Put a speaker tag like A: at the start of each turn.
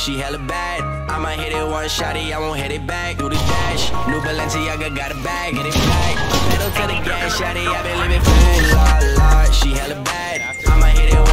A: she hella bad. I'ma hit it one shotty, I won't hit it back. Do the dash, new Balenciaga got a bag, get it back. Pedal to the gas, shotty, I been living full, la la. She hella bad, I'ma hit it